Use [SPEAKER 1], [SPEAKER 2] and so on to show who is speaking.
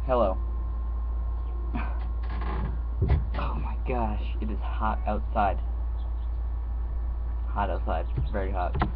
[SPEAKER 1] Hello. Oh my gosh, it is hot outside. Hot outside. Very hot.